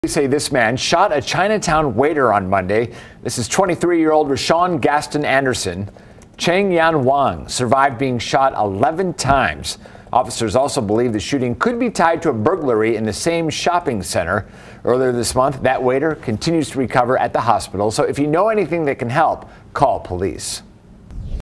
Police say this man shot a Chinatown waiter on Monday. This is 23-year-old Rashawn Gaston Anderson. Cheng Yan Wang survived being shot 11 times. Officers also believe the shooting could be tied to a burglary in the same shopping center. Earlier this month, that waiter continues to recover at the hospital. So if you know anything that can help, call police.